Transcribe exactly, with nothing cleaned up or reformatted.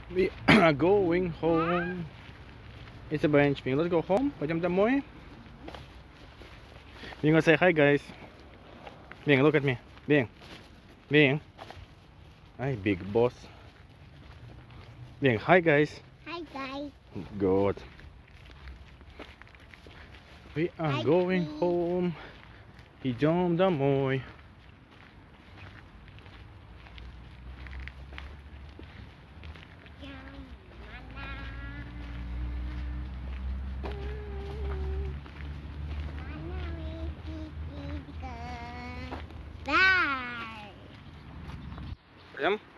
We are going home. It's a bench meeting. Let's go home. Pojďme домой. Being gonna say hi, guys. Being, look at me. Being, Being. Hi, big boss. Being, hi, guys. Hi guys. Good. We are Hi, going please. home. Идем домой. Bye. Пойдем?